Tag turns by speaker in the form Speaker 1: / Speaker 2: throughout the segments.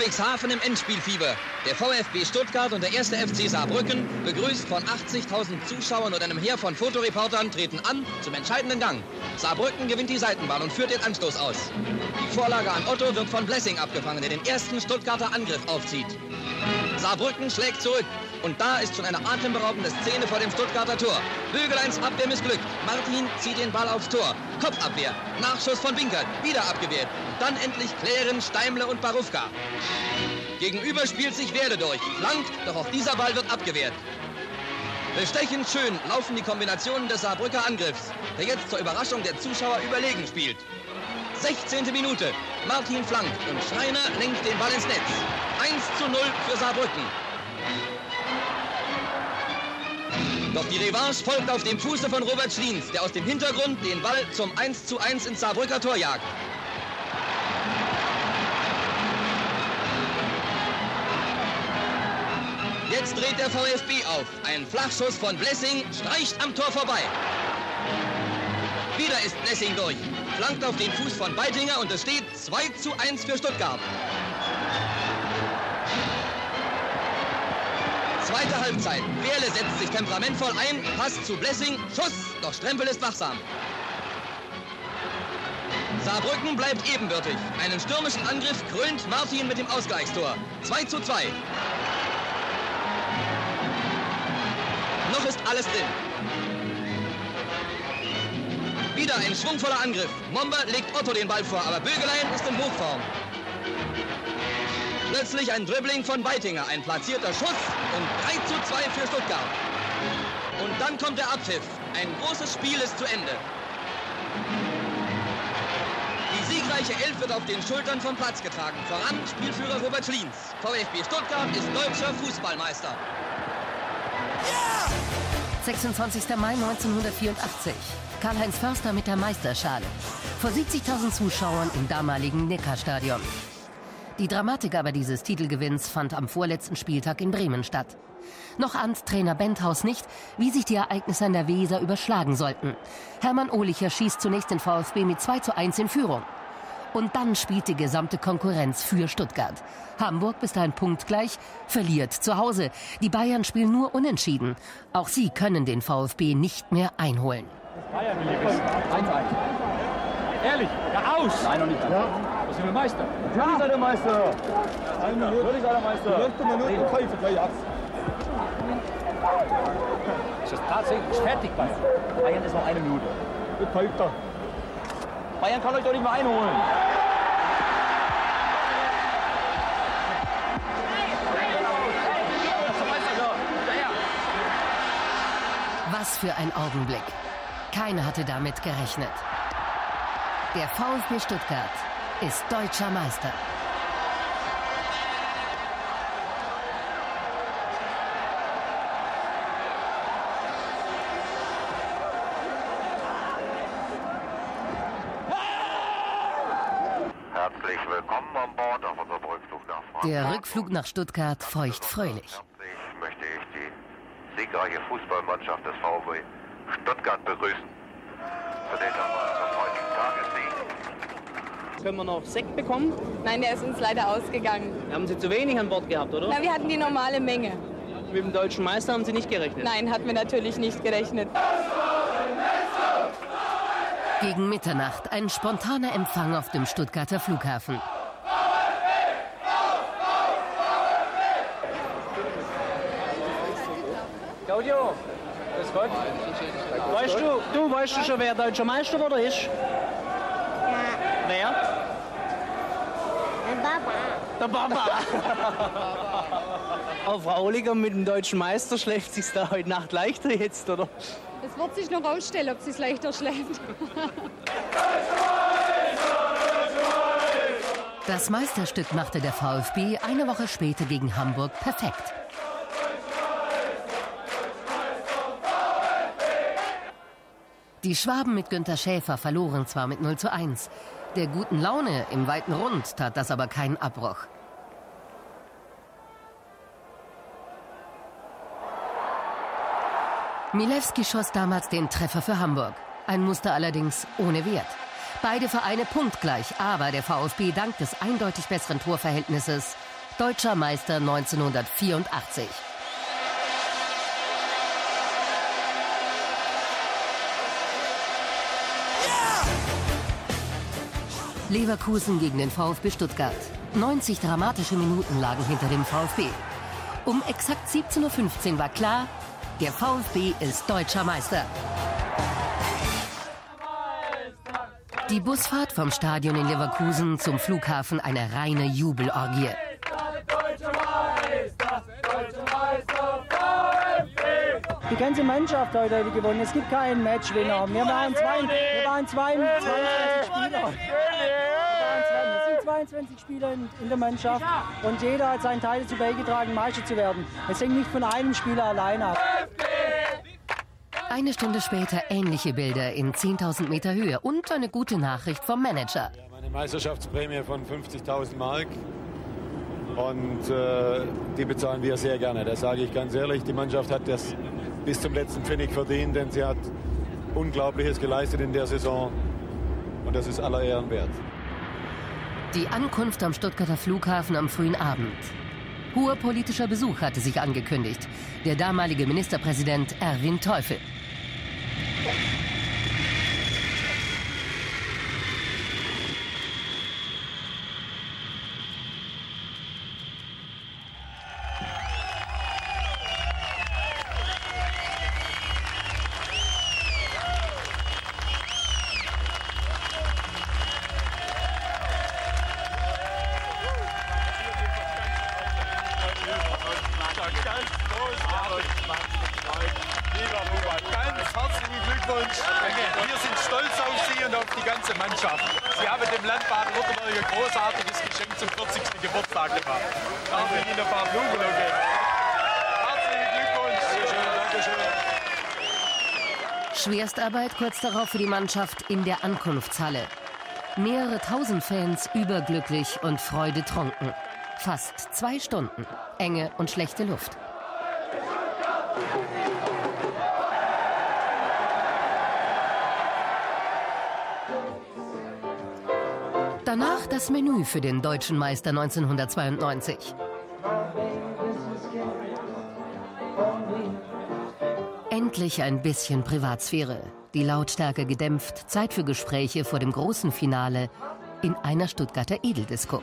Speaker 1: Ludwigshafen im Endspielfieber. Der VfB Stuttgart und der 1. FC Saarbrücken, begrüßt von 80.000 Zuschauern und einem Heer von Fotoreportern, treten an zum entscheidenden Gang. Saarbrücken gewinnt die Seitenbahn und führt den Anstoß aus. Die Vorlage an Otto wird von Blessing abgefangen, der den ersten Stuttgarter Angriff aufzieht. Saarbrücken schlägt zurück. Und da ist schon eine atemberaubende Szene vor dem Stuttgarter Tor. Bögeleins Abwehr missglückt. Martin zieht den Ball aufs Tor. Kopfabwehr. Nachschuss von Winkert. Wieder abgewehrt. Und dann endlich klären Steimle und Barufka. Gegenüber spielt sich Werde durch. Flankt, doch auch dieser Ball wird abgewehrt. Bestechend schön laufen die Kombinationen des Saarbrücker Angriffs, der jetzt zur Überraschung der Zuschauer überlegen spielt. 16. Minute. Martin flankt und Schreiner lenkt den Ball ins Netz. 1:0 für Saarbrücken. Doch die Revanche folgt auf dem Fuße von Robert Schliens, der aus dem Hintergrund den Ball zum 1:1 ins Saarbrücker Tor jagt. Jetzt dreht der VfB auf. Ein Flachschuss von Blessing streicht am Tor vorbei. Wieder ist Blessing durch. Flankt auf den Fuß von Beitinger und es steht 2:1 für Stuttgart. Zweite Halbzeit. Wehrle setzt sich temperamentvoll ein, Pass zu Blessing, Schuss, doch Strempel ist wachsam. Saarbrücken bleibt ebenbürtig. Einen stürmischen Angriff krönt Martin mit dem Ausgleichstor. 2:2. Noch ist alles drin. Wieder ein schwungvoller Angriff. Momber legt Otto den Ball vor, aber Bögelein ist in Hochform. Plötzlich ein Dribbling von Beitinger, ein platzierter Schuss und 3:2 für Stuttgart. Und dann kommt der Abpfiff. Ein großes Spiel ist zu Ende. Die siegreiche Elf wird auf den Schultern vom Platz getragen. Voran Spielführer Robert Schliens. VfB Stuttgart ist deutscher Fußballmeister.
Speaker 2: 26. Mai 1984. Karl-Heinz Förster mit der Meisterschale. Vor 70.000 Zuschauern im damaligen Neckarstadion. Die Dramatik aber dieses Titelgewinns fand am vorletzten Spieltag in Bremen statt. Noch ahnt Trainer Benthaus nicht, wie sich die Ereignisse an der Weser überschlagen sollten. Hermann Ohlicher schießt zunächst den VfB mit 2:1 in Führung. Und dann spielt die gesamte Konkurrenz für Stuttgart. Hamburg bis dahin punktgleich, verliert zu Hause. Die Bayern spielen nur unentschieden. Auch sie können den VfB nicht mehr einholen.
Speaker 3: Bayern will ihr wissen. 1:1. Ehrlich? Ja, aus! Nein, noch nicht. Ja. Was sind wir Meister? Natürlich seid ihr Meister. Natürlich seid ihr Meister. Ist das tatsächlich fertig, Bayern? Bayern ist noch 1 Minute. Bayern kann euch doch nicht mehr einholen.
Speaker 2: Was für ein Augenblick. Keiner hatte damit gerechnet. Der VfB Stuttgart ist deutscher Meister.
Speaker 4: Herzlich willkommen an Bord auf unserem Rückflug nach Frankfurt.
Speaker 2: Der Rückflug nach Stuttgart feuchtfröhlich.
Speaker 4: Herzlich möchte ich die siegreiche Fußballmannschaft des VfB Stuttgart begrüßen. Für den heutigen Tagessieg.
Speaker 5: Können wir noch Sekt bekommen?
Speaker 6: Nein, der ist uns leider ausgegangen.
Speaker 5: Haben Sie zu wenig an Bord gehabt, oder?
Speaker 6: Na, wir hatten die normale Menge.
Speaker 5: Mit dem deutschen Meister haben Sie nicht gerechnet?
Speaker 6: Nein, hatten wir natürlich nicht gerechnet.
Speaker 2: Gegen Mitternacht ein spontaner Empfang auf dem Stuttgarter Flughafen.
Speaker 5: Claudio, grüß Gott. Weißt du schon, wer deutscher Meister oder ist?
Speaker 7: Ja.
Speaker 5: Wer?
Speaker 7: Der Papa.
Speaker 5: Der Papa. Oh, Frau Ohliger, mit dem deutschen Meister schläft sich's da heute Nacht leichter jetzt, oder?
Speaker 6: Es wird sich noch rausstellen, ob sie es leichter schläft.
Speaker 2: Das Meisterstück machte der VfB eine Woche später gegen Hamburg perfekt. Die Schwaben mit Günter Schäfer verloren zwar mit 0:1. Der guten Laune im weiten Rund tat das aber keinen Abbruch. Milewski schoss damals den Treffer für Hamburg. Ein Muster allerdings ohne Wert. Beide Vereine punktgleich, aber der VfB dank des eindeutig besseren Torverhältnisses Deutscher Meister 1984. Leverkusen gegen den VfB Stuttgart. 90 dramatische Minuten lagen hinter dem VfB. Um exakt 17:15 Uhr war klar, der VfB ist deutscher Meister. Die Busfahrt vom Stadion in Leverkusen zum Flughafen eine reine Jubelorgie.
Speaker 5: Die ganze Mannschaft heute gewonnen. Es gibt keinen Matchwinner. Wir waren 22 Spieler. Es sind 22 Spieler in der Mannschaft und jeder hat seinen Teil dazu beigetragen, Meister zu werden. Es hängt nicht von einem Spieler allein ab.
Speaker 2: Eine Stunde später ähnliche Bilder in 10.000 Meter Höhe und eine gute Nachricht vom Manager.
Speaker 7: Wir haben eine Meisterschaftsprämie von 50.000 Mark und die bezahlen wir sehr gerne. Das sage ich ganz ehrlich. Die Mannschaft hat das bis zum letzten Pfennig verdient, denn sie hat Unglaubliches geleistet in der Saison und das ist aller Ehren wert.
Speaker 2: Die Ankunft am Stuttgarter Flughafen am frühen Abend. Hoher politischer Besuch hatte sich angekündigt. Der damalige Ministerpräsident Erwin Teufel.
Speaker 8: Lieber Robert, ganz herzlichen Glückwunsch. Wir sind stolz auf Sie und auf die ganze Mannschaft. Sie haben dem Land Baden-Württemberg ein großartiges Geschenk zum 40. Geburtstag gemacht. Darf ich Ihnen ein paar Blumen geben? Herzlichen Glückwunsch. Dankeschön.
Speaker 2: Schwerstarbeit kurz darauf für die Mannschaft in der Ankunftshalle. Mehrere tausend Fans überglücklich und freudetrunken. Fast 2 Stunden. Enge und schlechte Luft. Danach das Menü für den deutschen Meister 1992. Endlich ein bisschen Privatsphäre. Die Lautstärke gedämpft, Zeit für Gespräche vor dem großen Finale in einer Stuttgarter Edeldisco.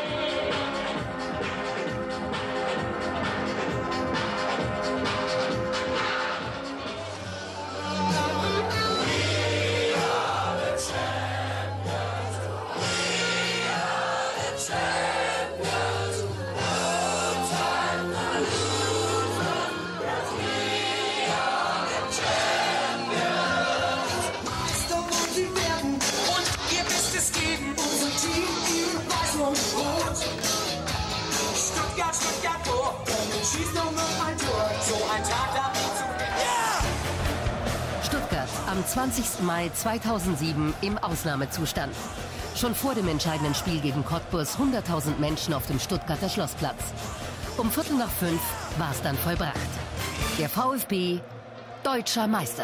Speaker 2: Stuttgart am 20. Mai 2007 im Ausnahmezustand. Schon vor dem entscheidenden Spiel gegen Cottbus 100.000 Menschen auf dem Stuttgarter Schlossplatz. Um 4:45 war es dann vollbracht. Der VfB, deutscher Meister.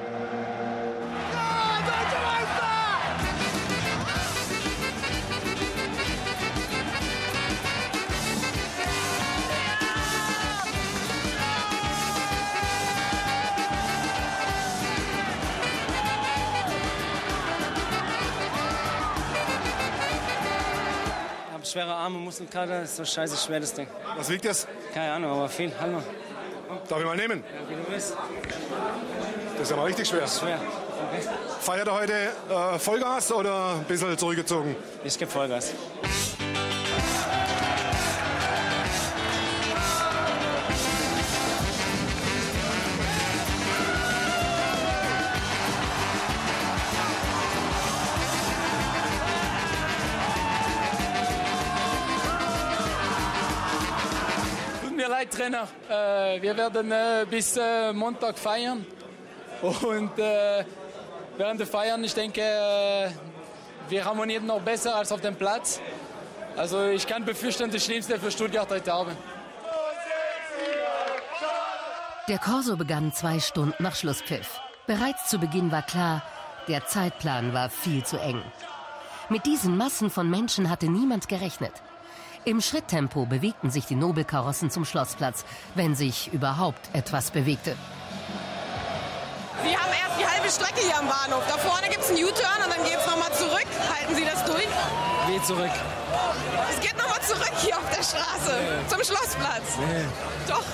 Speaker 5: Schwere Arme, Muskelkater, ist so scheiße schwer, das Ding.
Speaker 9: Was wiegt das?
Speaker 5: Keine Ahnung, aber viel. Halt mal.
Speaker 9: Darf ich mal nehmen?
Speaker 5: Ja, wie du willst.
Speaker 9: Das ist aber richtig schwer.
Speaker 5: Das ist schwer. Okay.
Speaker 9: Feiert er heute Vollgas oder ein bisschen zurückgezogen?
Speaker 5: Ich gebe Vollgas.
Speaker 10: Trainer, wir werden bis Montag feiern und während der Feiern, ich denke, wir harmonieren noch besser als auf dem Platz. Also ich kann befürchten, das Schlimmste für Stuttgart heute Abend.
Speaker 2: Der Corso begann 2 Stunden nach Schlusspfiff. Bereits zu Beginn war klar, der Zeitplan war viel zu eng. Mit diesen Massen von Menschen hatte niemand gerechnet. Im Schritttempo bewegten sich die Nobelkarossen zum Schlossplatz, wenn sich überhaupt etwas bewegte.
Speaker 11: Wir haben erst die halbe Strecke hier am Bahnhof. Da vorne gibt es einen U-Turn und dann geht es nochmal zurück. Halten Sie das durch?
Speaker 12: Wie zurück?
Speaker 11: Es geht nochmal zurück hier auf der Straße, zum Schlossplatz.
Speaker 12: Nee.
Speaker 11: Doch.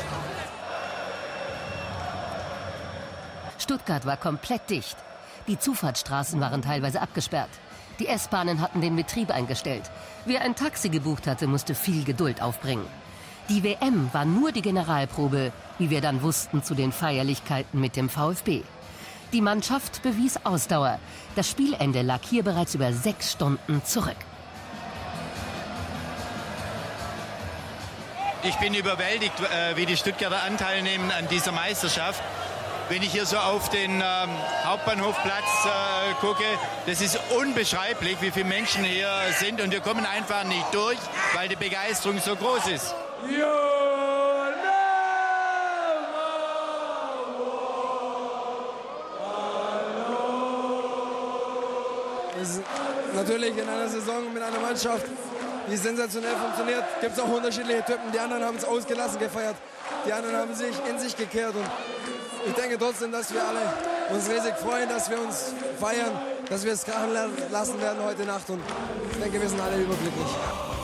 Speaker 2: Stuttgart war komplett dicht. Die Zufahrtsstraßen waren teilweise abgesperrt. Die S-Bahnen hatten den Betrieb eingestellt. Wer ein Taxi gebucht hatte, musste viel Geduld aufbringen. Die WM war nur die Generalprobe, wie wir dann wussten, zu den Feierlichkeiten mit dem VfB. Die Mannschaft bewies Ausdauer. Das Spielende lag hier bereits über 6 Stunden zurück.
Speaker 13: Ich bin überwältigt, wie die Stuttgarter Anteil nehmen an dieser Meisterschaft. Wenn ich hier so auf den Hauptbahnhofplatz gucke, das ist unbeschreiblich, wie viele Menschen hier sind. Und wir kommen einfach nicht durch, weil die Begeisterung so groß ist.
Speaker 12: Natürlich in einer Saison mit einer Mannschaft, die sensationell funktioniert, gibt es auch unterschiedliche Typen. Die anderen haben es ausgelassen gefeiert, die anderen haben sich in sich gekehrt. Und ich denke trotzdem, dass wir alle uns riesig freuen, dass wir uns feiern, dass wir es krachen lassen werden heute Nacht. Und ich denke, wir sind alle überglücklich.